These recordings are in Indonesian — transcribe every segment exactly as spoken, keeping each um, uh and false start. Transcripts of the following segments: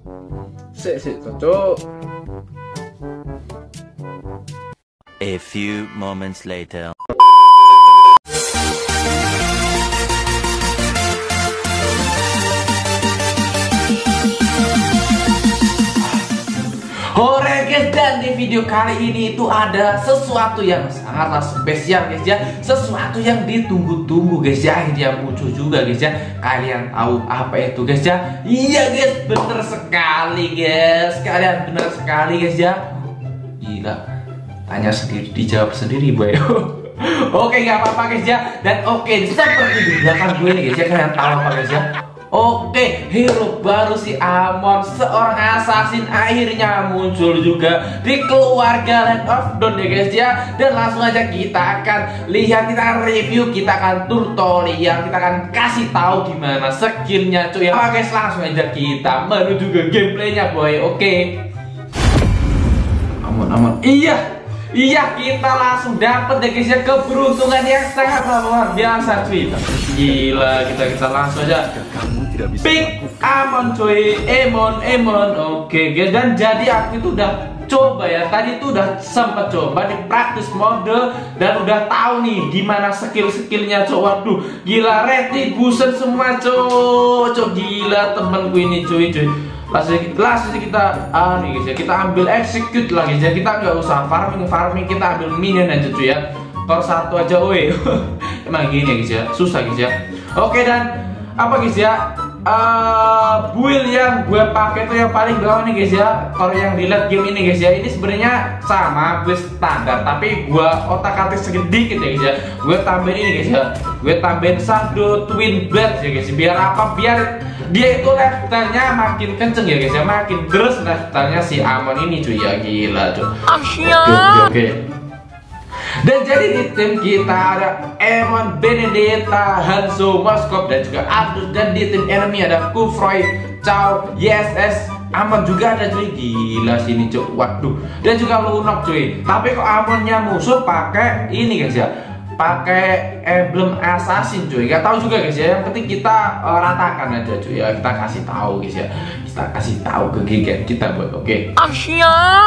Sik sik cocok. A few moments later. Oke guys, dan di video kali ini itu ada sesuatu yang sangatlah spesial guys ya. Sesuatu yang ditunggu-tunggu guys ya. Akhirnya muncul juga guys ya. Kalian tahu apa itu guys ya? Iya guys, bener sekali guys. Kalian bener sekali guys ya. Gila, tanya sendiri dijawab sendiri boy. Oke, gak apa-apa guys ya. Dan oke, seperti di belakang gue nih guys ya. Kalian tahu apa guys ya? Oke, hero baru si Amon, seorang assassin akhirnya muncul juga di keluarga Land of Dawn ya guys ya. Dan langsung aja kita akan lihat, kita akan review, kita akan tutorial, kita akan kasih tahu gimana skillnya cuy. Oke guys, langsung aja kita menuju ke gameplaynya boy. Oke, Amon, Amon, iya. Iya, kita langsung dapat ya guys ya, keberuntungan yang sangat luar biasa cuy. Gila, kita kita langsung aja pick Amon cuy, Emon, Emon. Oke guys, dan jadi aku itu udah coba ya, tadi tuh udah sempat coba di praktis mode dan udah tahu nih gimana skill-skillnya cuy. Waduh, gila, retribution semua cuy, cuy gila temenku ini cuy cuy. Langsung, langsung kita ah nih guys ya, kita ambil execute lah guys ya. Kita nggak usah farming farming, kita ambil minion aja cuy ya. Tor satu aja woi. Emang gini ya guys ya, susah guys ya. Oke, dan apa guys ya, uh, build yang gue pakai tuh yang paling bawah nih guys ya. Kalau yang di late game ini guys ya, ini sebenarnya sama build standar, tapi gue otak-atik sedikit ya guys ya. Gue tambahin ini guys ya, gue tambahin Shadow Twin Blade ya guys. Biar apa? Biar dia itu lifestyle-nya makin kenceng ya guys ya, makin terus lifestyle-nya si Amon ini cuy ya. Gila cuy. Oke, oke, oke. Dan jadi di tim kita ada Emon, Benedetta, Hanzo, Moskov, dan juga Abdul. Dan di tim enemy ada Kufroy, Chow, Y S S, Amon juga ada cuy. Gila sini cuy. Waduh. Dan juga Lunok cuy. Tapi kok Amonnya musuh pakai ini guys ya, pakai emblem assassin cuy. Gak tahu juga guys ya. Yang penting kita uh, ratakan aja cuy ya. Kita kasih tahu guys ya. Kita kasih tahu ke giga kita buat. Oke. Okay.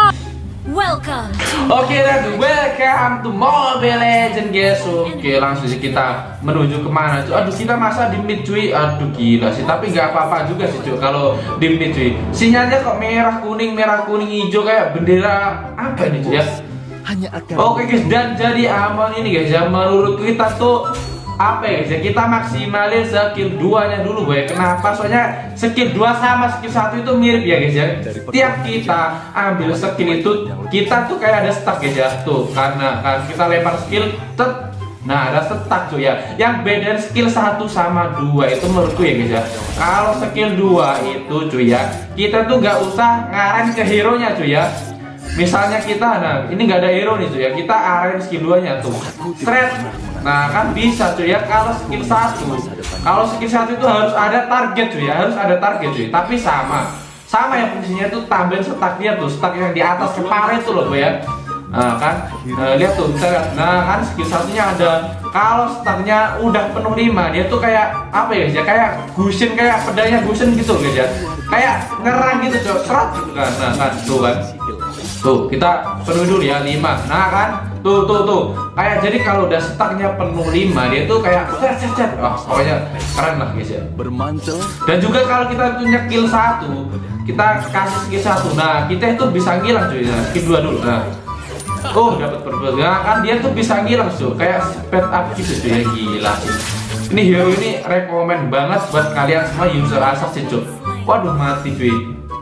Welcome. Oke, okay, dan welcome to Mobile Legends guys. Oke, okay, langsung sih kita menuju kemana cuy? Aduh, kita masa di mid cuy. Aduh gila sih. Tapi nggak apa-apa juga sih cuy kalau di mid cuy. Sinyalnya kok merah kuning merah kuning hijau kayak bendera apa ini cuy ya? Hanya akan. Oke guys, dan jadi Amon ini guys ya, menurut kita tuh apa ya guys ya, kita maksimalin skill dua nya dulu boy. Kenapa? Soalnya skill dua sama skill satu itu mirip ya guys ya. Tiap kita ambil skill itu, kita tuh kayak ada stuck guys ya. Tuh, karena kan kita lempar skill tet, nah ada stuck tuh ya. Yang beda skill satu sama dua itu menurutku ya guys ya. Kalau skill dua itu cuy ya, kita tuh nggak usah ngarahin ke hero nya cuy ya. Misalnya kita, nah ini nggak ada hero nih cuy ya, kita arahin skill dua nya tuh straight. Nah kan bisa cuy ya. Kalau skill satu, kalau skill satu itu harus ada target cuy ya, harus ada target cuy. Tapi sama sama yang fungsinya tuh tambahin stack dia tuh, stack yang di atas kepala itu loh boy ya. Nah kan, nah, lihat tuh, kita lihat. Nah kan skill satunya ada. Kalau stacknya udah penuh lima, dia tuh kayak apa ya guys ya, kayak gusin, kayak pedangnya gusin gitu guys ya, kayak ngerang gitu cuy, serat gitu kan. Nah kan tuh kan, tuh kita penuh dulu ya lima. Nah kan, tuh tuh tuh kayak, jadi kalau udah stacknya penuh lima, dia tuh kayak cet cet cet. Wah pokoknya keren lah guys ya. Bermantel. Dan juga kalau kita punya kill satu, kita kasih skill satu, nah kita itu bisa ngilang cuy. Nah, skill dua dulu. Nah, oh dapat perbedaan. Nah, kan dia tuh bisa ngilang cuy, kayak speed up gitu cuy ya. Gila sih. Ini hero ini rekomend banget buat kalian semua user assassin cuy. Waduh mati cuy.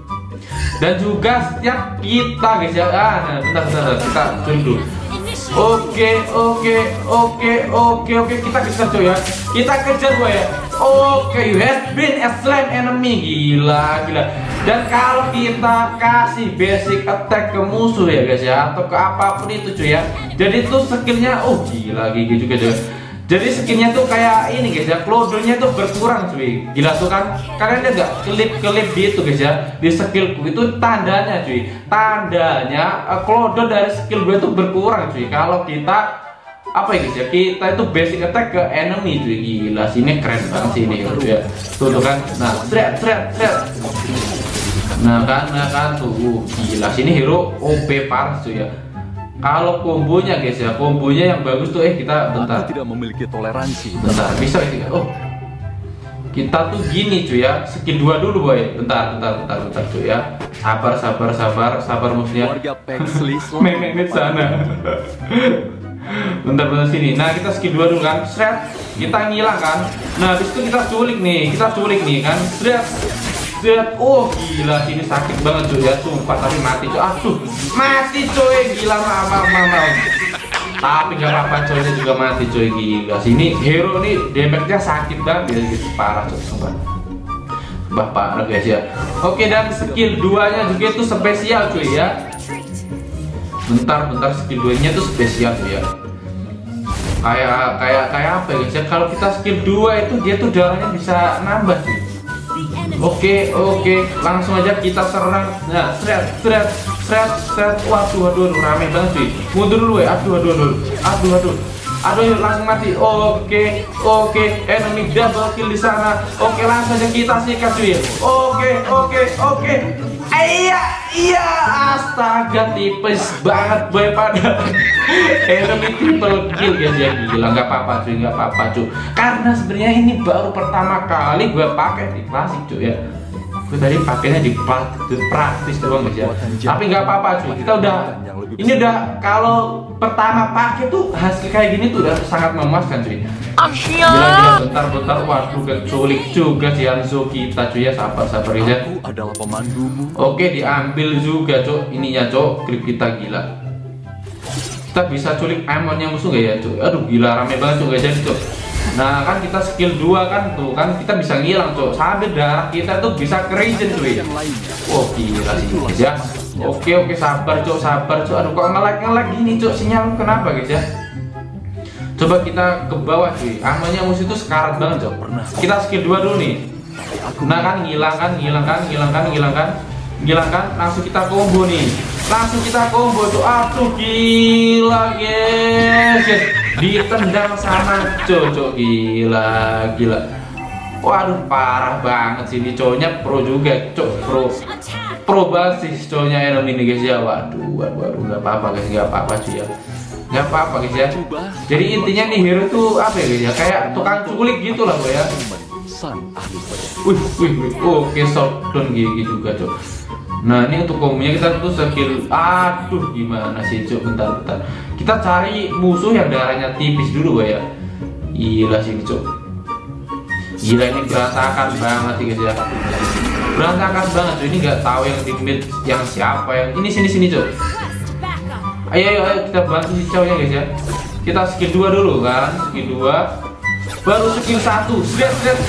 Dan juga setiap kita guys ya, ah, nah, bentar, bentar, bentar, kita curi dulu. Oke, oke, oke, oke, oke, kita kejar cuy ya, kita kejar gue ya. Oke, you have been a slam enemy. Gila, gila. Dan kalau kita kasih basic attack ke musuh ya guys ya, atau ke apapun itu cuy ya, jadi itu skillnya, oh gila, gigi juga cuy. Jadi skillnya tuh kayak ini guys ya, clodonya tuh berkurang cuy. Gila tuh kan, kalian lihat gak kelip-kelip gitu guys ya, di skillku itu tandanya cuy, tandanya uh, clodo dari skill gue itu berkurang cuy. Kalau kita apa ya guys ya, kita itu basic attack ke enemy cuy. Gila sini keren banget sih ini cuy ya. Tuh tuh kan, nah thread thread thread. Nah kan, nah kan tuh, uh, gila sini hero O P parah cuy ya. Kalau kombonya guys ya, kombonya yang bagus tuh eh kita bentar. Aku tidak memiliki toleransi. Bentar, bisa ini. Oh. Kita tuh gini cuy ya, skill dua dulu boy. Bentar, bentar, bentar, bentar cuy ya. Sabar, sabar, sabar, sabar musuhnya. Warga Pexley Memet sana. Bentar, bentar sini. Nah, kita skill dua dulu kan. Shred, kita ngilang kan. Nah, habis itu kita culik nih, kita culik nih kan. Shred. Shred. Oh, gila sini sakit banget cuy ya. Sumpah tapi mati cuy. Aduh, mati cuy. Gila maaf, maaf, maaf. Tapi gak apa-apa coy, dia juga mati coy, gila. Sini hero nih damage-nya sakit banget ya, gitu. Parah coy, sumpah. Sumpah parah guys ya. Oke, dan skill dua nya juga itu spesial cuy ya. Bentar, bentar, skill dua nya itu spesial cuy ya. Kayak kayak kayak apa ya guys ya? Kalau kita skill dua itu dia tuh darahnya bisa nambah cuy. Oke, oke, langsung aja kita serang. Nah, shred, shred, shred, shred. Waduh, waduh, waduh, rame banget cuy. Mundur dulu ya. Aduh, aduh, aduh, aduh, aduh, aduh, yuk, langsung mati. Oke, oke, enemy double kill di sana. Oke, langsung aja kita sikat cuy. Oke, oke, oke. Iya, iya, astaga, tipis banget boy pada enemy triple kill guys ya, gila. Nggak apa-apa cuy, nggak apa-apa cuy, karena sebenarnya ini baru pertama kali gue pakai di klasik cuy ya. Gue tadi pakainya di praktis doang guys ya, tapi nggak apa-apa cuy, kita udah ini udah kalau pertama pakai tuh hasil kayak gini tuh udah sangat memuaskan cuy. Gila-gila, bentar-bentar, waduh keculik juga si Hanzo kita cuy ya. Sabar-sabar aja. Aku adalah pemandumu. Oke, diambil juga cok ininya cok, klip kita gila. Kita bisa culik emonnya musuh gak ya cok? Aduh gila, rame banget cok, gak jadi cok. Nah kan kita skill dua kan tuh kan kita bisa ngilang cok, sambil darah kita tuh bisa ke regen cuy. Oh gila sih guys ya. Oke oke, sabar cok, sabar cok. Aduh kok nge-lag-nge-lag gini cok, sinyal kenapa guys ya? Coba kita ke bawah cuy, amannya musuh itu sekarat banget cok. Kita skill dua dulu nih. Nah kan ngilang kan, ngilang kan, ngilang kan, ngilang kan, ngilang kan, langsung kita combo nih. Langsung kita combo tuh. Aduh gila guys, guys. Ditendang sama cok, cok, gila, gila. Waduh parah banget sih, ini cowoknya pro juga cok, pro pro basis cowoknya enemy ini guys ya. Waduh, waduh, waduh, nggak apa-apa guys, nggak apa-apa cuy ya. Nggak apa-apa guys ya. Jadi intinya nih hero tuh apa ya guys ya, kayak tukang culik gitu lah boy ya. Wih, wih, wih. Oke, shotdown gigi juga cok. Nah ini untuk kombonya kita tuh skill. Aduh gimana sih cok, bentar, bentar. Kita cari musuh yang darahnya tipis dulu boy ya. Gila sih cok. Gila ini berantakan banget sih guys ya. Berantakan banget cok. Ini nggak tahu yang di mid yang siapa yang ini. Sini sini cok. Ayo, ayo, ayo kita bantu si cowoknya guys ya. Kita skill dua dulu kan, skill dua, baru skill satu. Shred, shred.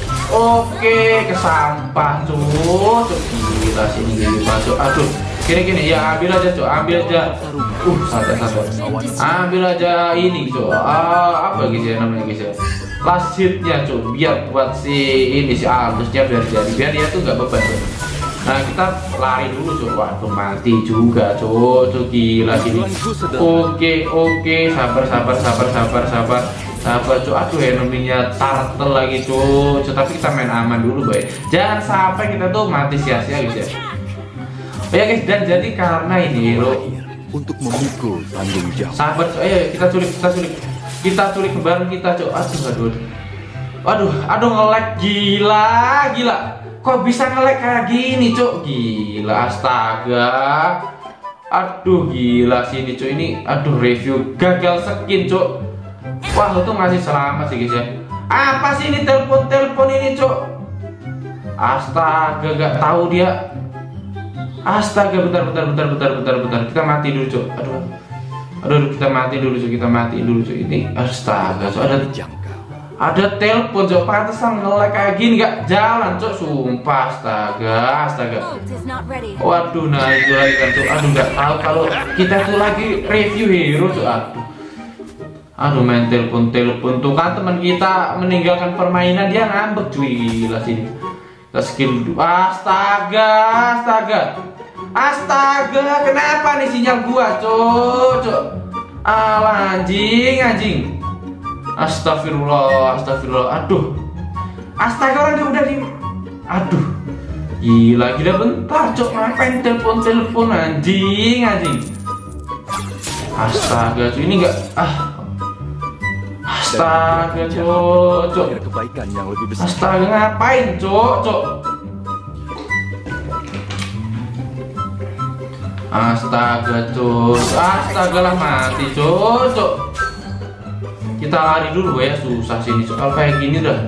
Oke, kesampah cuk. Cuk gila sini gini masuk. Aduh, gini-gini ya, ambil aja cuk, ambil aja. Uh, santai-santai. Ambil aja ini cuk. Ah, apa guys ya namanya guys ya? Last hitnya cuk, biar buat si ini si Aldusnya biar jadi, biar dia tuh nggak beban cuk. Nah kita lari dulu cok, waduh mati juga cok, cok gila sini. Oke oke, sabar sabar sabar sabar sabar sabar cok. Aduh enominya turtle lagi cok, cok, tapi kita main aman dulu boy. Jangan sampai kita tuh mati sia-sia guys ya. Oh ya guys, dan jadi karena ini lo untuk memikul tanggung jawab. Sabar cok, ayo kita culik kita culik kita culik kembaran kita cok. Aduh aduh aduh aduh nge-lag gila gila. Kok bisa nge-lag kayak gini cok, gila astaga. Aduh gila sini cok, ini aduh review gagal skin cok. Wah itu masih selamat sih guys ya. Apa sih ini telepon-telepon ini cok? Astaga gak tahu dia. Astaga bentar bentar bentar bentar bentar bentar. Kita mati dulu cok. Aduh. Aduh kita mati dulu cok, kita mati dulu cok ini. Astaga cok, ada Ada telepon cok, pantesan nge-lag kayak gini gak jalan cok, sumpah astaga, astaga. Waduh nah itu lagi kan cok, aduh gak tahu kalau kita tuh lagi review hero cok, aduh. Aduh main telepon-telepon tuh kan teman kita meninggalkan permainan dia ngambek cuy, gila sini. Kita skill, astaga, astaga. Astaga, kenapa nih sinyal gua cok, cok. Alah anjing, anjing. Astagfirullah, astagfirullah, aduh, astaga orang dia udah di, aduh, Gila, gila bentar, cok. Ngapain telepon-telepon anjing, anjing. Astaga, cok. Ini enggak ah. Astaga, cok, cok. Kebaikan yang lebih besar. Astaga, ngapain, cok, cok. Astaga, cok. Astaga lah mati, cok, cok. Kita lari dulu ya, susah sini, cok. Kalau kayak gini dah.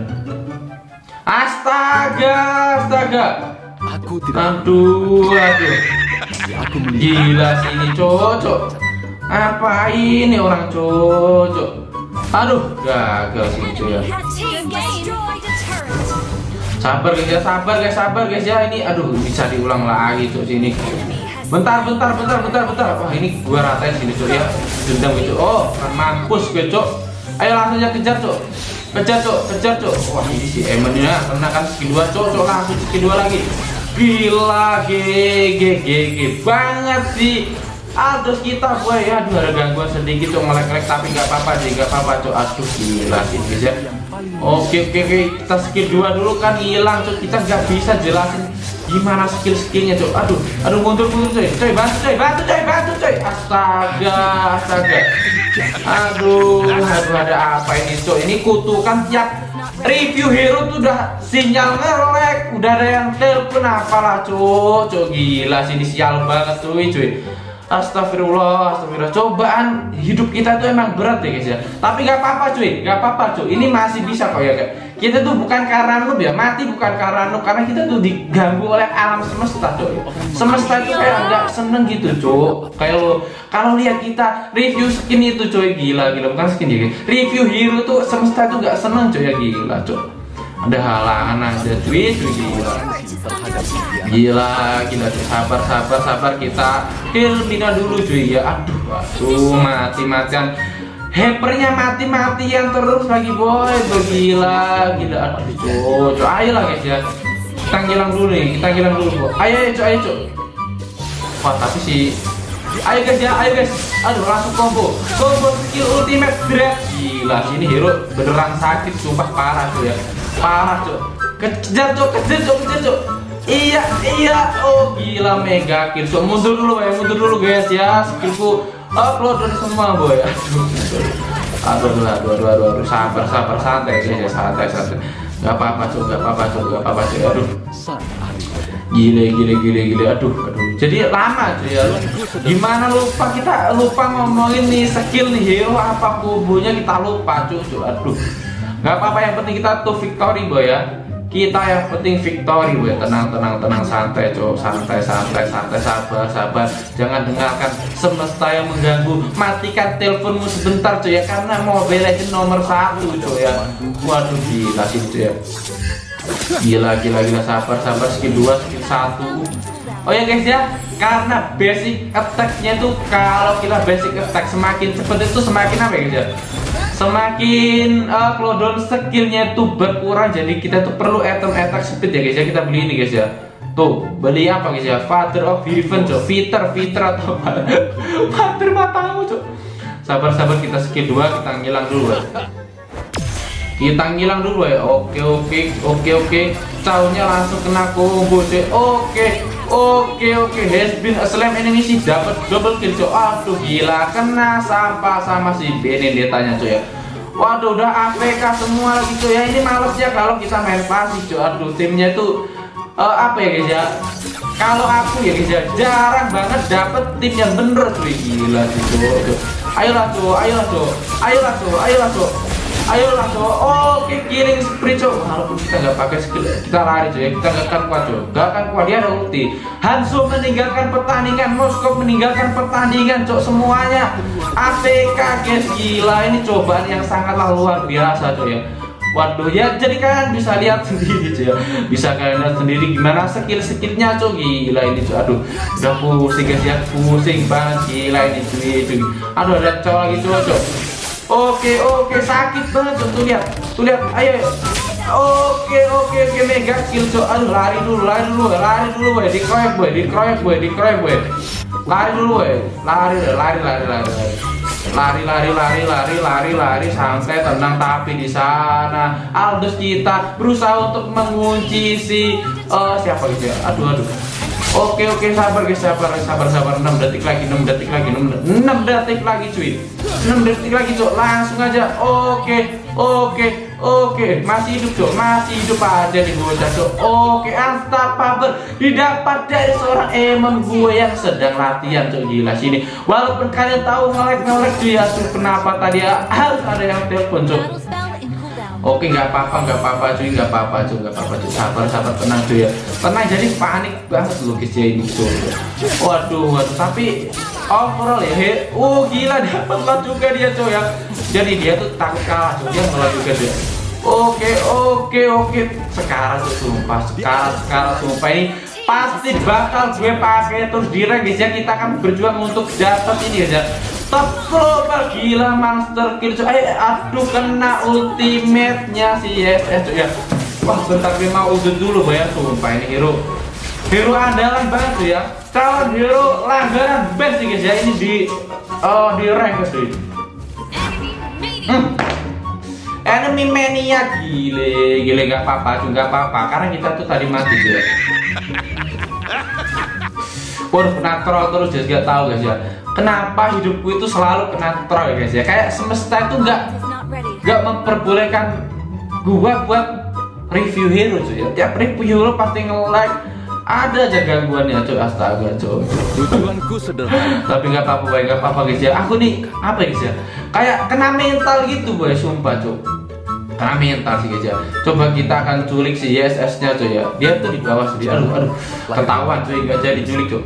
Astaga, astaga. Aku tidak. Aduh, aduh. Aku melihat. Gila sini, cocok. Ngapain nih orang cocok? Aduh, gagal sini cuy ya. Team destroyed a turret. Sabar guys ya, sabar guys, sabar guys ya. Ini aduh bisa diulang lagi cuy sini. Bentar, bentar, bentar, bentar, bentar. Wah, ini gua ratain sini cuy ya. Dendam gitu. Oh, mampus gue cok. Ayo langsung aja kejar cok. Kejar cok, kejar cok. Wah, ini si Eman ya, karena kan skill dua cok, cok langsung skill dua lagi. Gila, G G G G banget sih. Aduh kita boy, aduh ada gangguan sedikit cok, melek-melek tapi nggak apa-apa sih, nggak apa-apa cok. Aduh gila sih guys ya. Oke oke oke, kita skill dua dulu kan hilang cok, kita nggak bisa jelasin gimana skill-skillnya cok. Aduh, aduh mundur mundur coy, coy bantu coy, bantu coy, bantu coy. Astaga, astaga. Aduh, aduh ada apa ini cok? Ini kutukan tiap review hero tuh udah sinyal nge-lag, udah ada yang telepon apalah cok, cok gila sini sial banget cuy cuy. Astagfirullah, astagfirullah. Cobaan hidup kita tuh emang berat ya guys ya. Tapi nggak apa-apa cuy, nggak apa-apa cuy. Ini masih bisa kok ya guys. Kita tuh bukan karena noob ya, mati bukan karena noob, karena kita tuh diganggu oleh alam semesta cuy. Semesta itu kayak nggak seneng gitu cuy. Kayak lo kalau lihat kita review skin itu cuy, gila gila bukan skin ya. Review hero tuh semesta itu nggak seneng cuy ya, gila cuy. Ada halangan aja cuy, cuy gila. Gila, gila cuy. Sabar, sabar, sabar kita heal Mina dulu cuy ya. Aduh, aduh mati-matian. Hypernya mati-matian terus lagi boy. Gila, gila. Aduh cuy, cuy. Ayolah guys ya. Kita ngilang dulu nih, kita ngilang dulu boy. Ayo, ayo cuy, ayo cuy. Wah, tapi sih ayo guys ya, ayo guys. Aduh, langsung combo. Combo skill ultimate dread. Gila, sini hero beneran sakit, sumpah parah cuy ya. Parah cuy. Kejar cuy, kejar cuy, kejar cuy. Iya, iya. Oh, gila mega kill. Cuy, mundur dulu ya, mundur dulu guys ya. Skillku upload dari semua boy. Aduh. Aduh, aduh, aduh, aduh, aduh, aduh. Sabar, sabar, santai guys ya, santai, santai. Gak apa-apa cuy, gak apa-apa cuy, gak apa-apa cuy. Aduh. Gile, gile, gile, gile. Aduh, aduh. Jadi lama cuy ya. Gimana lupa kita lupa ngomongin nih skill nih hero apa kubunya kita lupa cuy. Aduh. Gak apa-apa, yang penting kita tuh victory boy ya. Kita yang penting victory boy. Tenang, tenang, tenang, santai cuy. Santai, santai, santai, sabar, sabar. Jangan dengarkan semesta yang mengganggu. Matikan teleponmu sebentar cuy ya, karena Mobile Legends nomor satu cuy ya. Waduh gila sih cuy ya. Gila, gila, gila, sabar, sabar. Skill dua, skill satu. Oh ya guys ya, karena basic attack-nya tuh kalau kita basic attack semakin cepat itu semakin apa ya guys ya? Semakin uh, cooldown skillnya tuh berkurang, jadi kita tuh perlu item attack speed ya guys ya. Kita beli ini guys ya. Tuh, beli apa guys ya? Father of Heaven cok, Fitter, Fitter atau apa? Father matamu cok. Sabar, sabar, kita skill dua, kita ngilang dulu ya. Kita ngilang dulu ya. Oke, oke, oke, oke. Caunya langsung kena combo cuy. Oke. Oke oke, has been a slam enemy sih, dapat double kill cuy. Aduh gila, kena sampah sama si Benedetta-nya cuy ya. Waduh, udah A F K semua lagi cuy ya. Ini males ya kalau kita main pasif cuy. Aduh, timnya tuh uh, apa ya guys ya? Kalau aku ya guys ya, jarang banget dapet tim yang bener cuy. Gila sih cuy. Ayolah cuy, ayolah cuy, ayolah cuy, ayolah cuy. Ayolah cuy. Oke, killing spree cuy. Walaupun kita nggak pakai skill, kita lari cuy. Kita nggak akan kuat cuy. Nggak akan kuat, dia ada ulti. Hanzo meninggalkan pertandingan, Moskov meninggalkan pertandingan cuy. Semuanya A F K guys. Gila, ini cobaan yang sangatlah luar biasa cuy ya. Waduh ya, jadi kalian bisa lihat sendiri cuy ya. Bisa kalian lihat sendiri gimana skill-skillnya cuy. Gila ini cuy. Aduh, udah pusing guys ya. Pusing banget gila ini cuy cuy. Aduh, ada cowok lagi cuy cuy. Oke oke, sakit banget tuh, lihat tuh lihat, ayo, ayo. Oke oke oke, mega kill cok. Aduh, lari dulu, lari dulu, lari dulu boy, dikroyek boy, dikroyek boy, dikroyek boy, lari dulu boy, lari lari lari lari lari. Lari lari lari lari lari lari santai tenang, tapi di sana Aldous kita berusaha untuk mengunci si uh, siapa gitu ya. Aduh aduh. Oke oke sabar guys, sabar sabar sabar. enam detik lagi, enam detik lagi, enam detik lagi cuy. enam detik lagi cuy. Langsung aja. Oke oke oke. Masih hidup cuy, masih hidup aja di bocah cuy. Oke, unstoppable didapat dari seorang Emon gue yang sedang latihan cuy. Gila sini. Walaupun kalian tahu ngelek-ngelek cuy ya, tuh kenapa tadi ya harus ada yang telepon cuy. Battle spell in cooldown. Oke, nggak apa-apa, nggak apa-apa cuy, nggak apa-apa cuy, nggak apa-apa cuy, sabar, sabar, tenang cuy ya, tenang. Jadi panik banget loh guys ya ini cuy. Waduh, waduh, tapi overall ya, he, oh gila dapat lot juga dia cuy ya. Jadi dia tuh takut kalah cuy, dia ngelat juga dia. Oke, oke, oke, sekarang tuh sumpah, sekarang, sekarang sumpah ini pasti bakal gue pakai terus di rank guys ya. Kita akan berjuang untuk dapat ini guys ya, top global. Gila monster kill cuy. Eh, aduh kena ultimate-nya si Y S S cuy ya. Wah bentar gue mau udut dulu ya. Sumpah ini hero hero andalan banget tuh ya, calon hero langganan best sih guys ya. Ini di oh di rank guys cuy. hmm. Enemy mania, gile gile, gak apa-apa cuy, gak apa-apa karena kita tuh tadi mati cuy ya. Waduh, kena troll terus guys, gak tahu guys ya kenapa hidupku itu selalu kena troll guys ya. Kayak semesta itu nggak nggak memperbolehkan gua buat review hero cuy ya. Tiap review hero pasti nge-like, ada aja gangguannya cuy. Astaga cuy. Tujuanku sederhana. Tapi nggak apa-apa boy, nggak apa-apa guys ya. Aku nih apa ya guys ya, kayak kena mental gitu boy, sumpah cuy. Kena mental sih guys ya. Coba kita akan culik si Y S S nya cuy ya. Dia tuh di bawah sendiri. Aduh aduh, ketahuan cuy, nggak jadi culik cuy.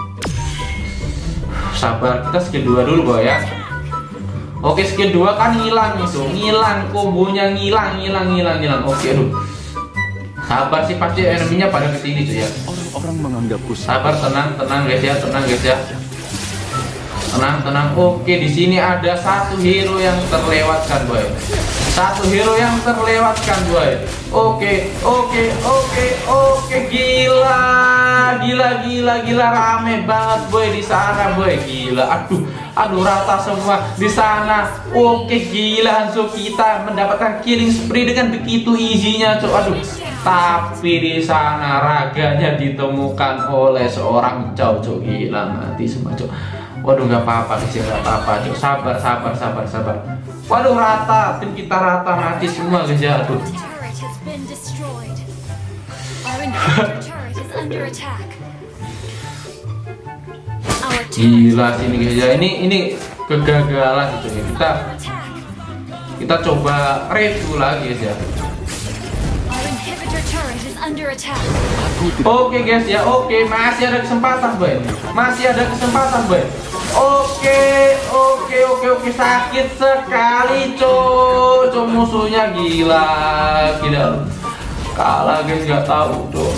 Sabar, kita skill dua dulu boy ya. Oke, skill dua kan hilang itu, ngilang kombonya, ngilang ngilang ngilang ngilang. Oke, aduh. Sabar sih, pasti eneminya pada kesini cuy ya. Orang-orang menganggapku Sabar, tenang, tenang guys ya, tenang guys ya. Tenang, tenang. Oke, di sini ada satu hero yang terlewatkan boy. Satu hero yang terlewatkan boy. Oke, oke, oke, oke, gila, gila, gila, gila, rame banget boy di sana boy, gila. Aduh, aduh, rata semua di sana. Oke, gila, langsung kita mendapatkan killing spree dengan begitu easy-nya, cok. Aduh, tapi di sana raganya ditemukan oleh seorang cow, cok. Gila, mati semua, cok. Waduh, nggak apa-apa sih, nggak apa-apa, cok. Sabar, sabar, sabar, sabar. Waduh, rata, tim kita rata, mati semua guys ya. Aduh. Turret has been destroyed. Our inhibitor turret is under attack. Our turret Gila sini guys ya. Ini ini kegagalan gitu ya. Kita attack. kita coba review lagi guys ya. Our inhibitor turret is under attack. Oke guys ya, oke, masih ada kesempatan boy, masih ada kesempatan boy. Oke, oke, oke, oke, sakit sekali coy, coy musuhnya, gila, gila, kalah guys, nggak tahu coy.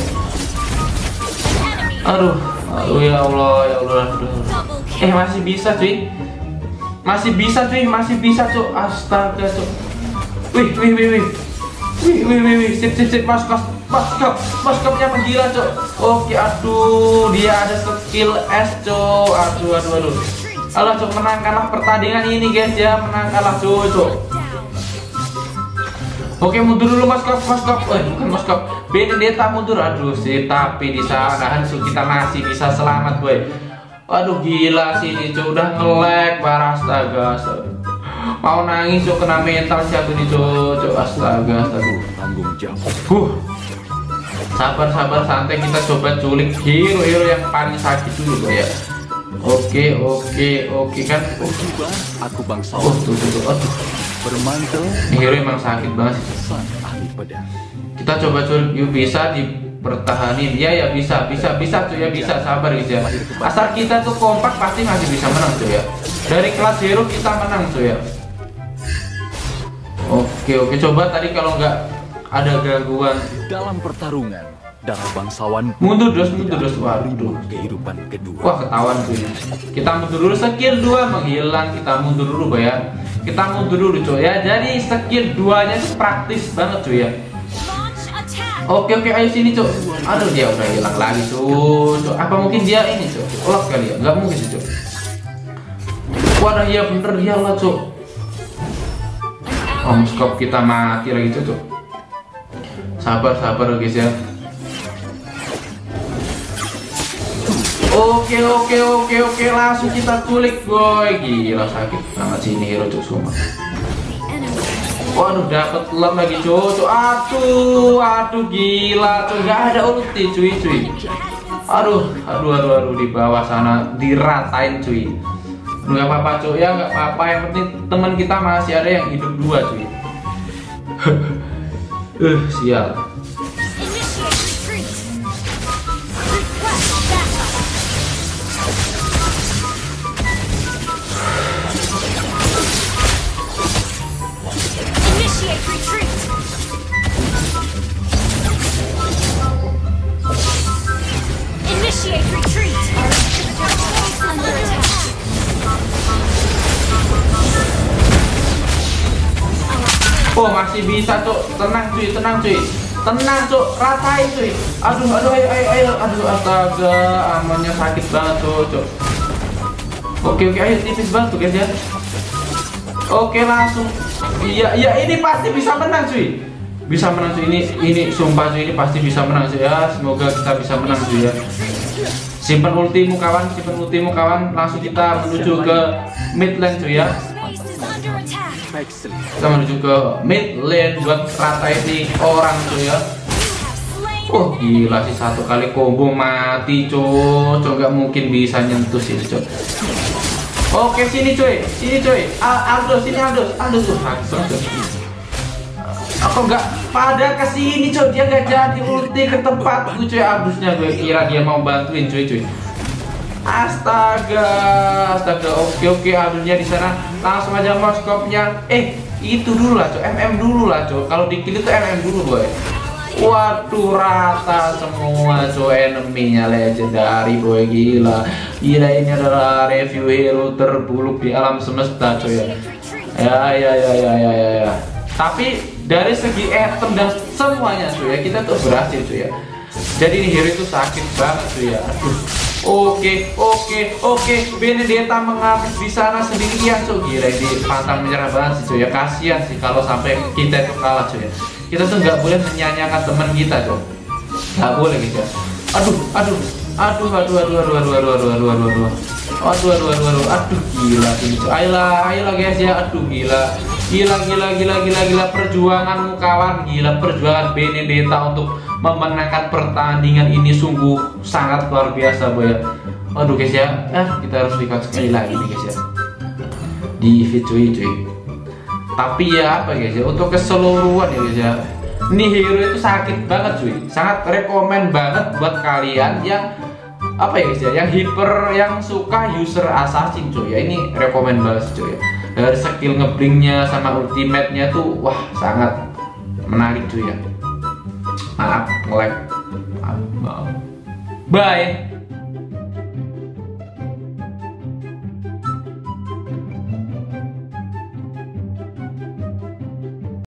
Aduh, aduh ya Allah, ya Allah, aduh. Eh masih bisa cuy, masih bisa cuy, masih bisa cuy, astaga cuy. Wih, wih, wih, wih. Wih, wih, wih, wih, sip, sip, sip, mas, mas, maskap, maskapnya menggila, cok. Oke, aduh, dia ada skill S, cok. Aduh, aduh, aduh. Alah, cok, menangkanlah pertandingan ini, guys ya, menangkanlah, cok, cok. Oke, mundur dulu, maskap, maskap, eh, bukan maskap, Benedetta mundur, aduh sih, tapi di sana Hansu kita masih bisa selamat, boy. Aduh, gila sini, cok, udah nge-lag, parah, astaga, astaga. Mau nangis cok, kena mental siapa nih cok, cok, astaga, astaga. tanggung jawab. Huh. Sabar, sabar, santai, kita coba culik hero-hero yang paling sakit dulu boy ya. Oke, oke, oke kan. Oh, Aku bangsa oh tuh, tuh, tuh, aduh. bermantel Ini hero emang sakit banget sih. sang ahli pedang. Kita coba culik, yuk bisa dipertahanin. Ya ya bisa, bisa, bisa cuy ya, bisa, sabar guys ya. Asal kita tuh kompak pasti masih bisa menang cuy ya. Dari kelas hero kita menang cuy ya. Oke, oke, coba tadi kalau nggak ada gangguan. Dalam pertarungan, darah bangsawan Mundur terus, mundur terus, waduh. kehidupan kedua. Wah, ketahuan cuy. Kita mundur dulu, skill dua menghilang, kita mundur dulu boy ya. Kita mundur dulu cuy ya. Jadi skill dua nya itu praktis banget cuy ya. Launch attack. Oke, oke, ayo sini cuy. Aduh, dia udah hilang lagi cuy. Cuy. Apa mungkin dia ini cuy? Lock kali ya? Nggak mungkin sih cuy. Waduh, iya bener ya lah cok. Oh, skop kita mati lagi cok. Sabar sabar guys ya. Oke oke oke oke langsung kita kulik boy. Gila sakit banget sih ini hero cok semua. Waduh dapat lem lagi cok. Aduh aduh gila cok, nggak ada ulti cuy cuy. Aduh aduh aduh aduh di bawah sana diratain cuy. Nggak apa-apa cok ya, nggak apa-apa, yang penting teman kita masih ada yang hidup dua cuy. Uh sial. Oh masih bisa cok, tenang cuy, tenang cuy, tenang cok, ratain cuy. Aduh aduh ayo ayo ayo, aduh astaga, amannya sakit banget cok cok. Oke oke ayo tipis banget tuh guys ya. Oke langsung, iya iya ini pasti bisa menang cuy, bisa menang cuy, ini ini sumpah cuy, ini pasti bisa menang cuy ya. Semoga kita bisa menang cuy ya. Simpan ultimu kawan, simpan ultimu kawan, langsung kita menuju ke mid lane cuy ya. Kita menuju ke mid lane buat ratain nih orang cuy ya. Oh gila sih, satu kali combo mati cuy, cuy nggak mungkin bisa nyentuh sih cuy. Oke sini cuy, sini cuy, Aldo sini Aldo, Aldo tuh aku nggak pada kesini cuy, dia nggak jadi ulti ke tempatku cuy. Abusnya gue kira dia mau bantuin cuy cuy. Astaga, astaga. Oke oke, Aldonya di sana. Langsung aja moskopnya. Eh itu dulu lah cuy, M M dulu lah cuy. Kalau di kill itu M M dulu boy. Waduh rata semua cuy, enemy-nya legendary boy, gila. Gila ini adalah review hero terbuluk di alam semesta cuy ya. Ya ya ya ya ya ya. ya. Tapi dari segi item dan semuanya cuy ya, kita tuh berhasil cuy ya. Jadi ini hero itu sakit banget cuy ya. Aduh. Oke oke oke, Benedetta mengambil di sana sendirian cuy, gila di pantang menyerah banget sih cuy ya. Kasihan sih kalau sampai kita itu kalah cuy ya. Kita tuh nggak boleh menyanyiakan teman kita cuy, nggak boleh gitu ya. Aduh aduh aduh aduh aduh aduh aduh aduh aduh aduh aduh aduh aduh aduh aduh aduh aduh aduh gila ini cuy. Ayolah ayolah guys ya. Aduh gila gila gila gila gila gila perjuanganmu kawan, gila perjuangan Benedetta untuk memenangkan pertandingan ini sungguh sangat luar biasa boy ya. Aduh guys ya, eh, kita harus record sekali lagi nih guys ya di video cuy. Tapi ya apa guys ya, untuk keseluruhan ya guys ya, ini hero itu sakit banget cuy, sangat rekomen banget buat kalian yang apa ya guys ya, yang hyper, yang suka user assassin cuy ya. Ini rekomen banget cuy ya. Dari skill ngeblingnya sama ultimate-nya tuh wah sangat menarik cuy ya. Maaf nge-lag. Bye.